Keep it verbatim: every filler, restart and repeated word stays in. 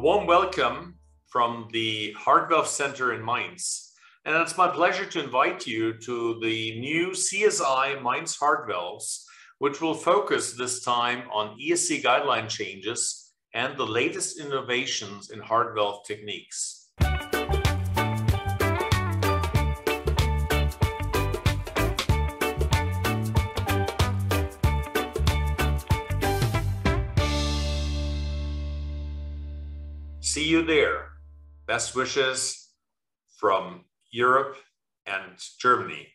warm welcome from the Heart Valve Center in Mainz. And it's my pleasure to invite you to the new C S I Mainz Heart Valves, which will focus this time on E S C guideline changes and the latest innovations in heart valve techniques. See you there. Best wishes from Europe and Germany.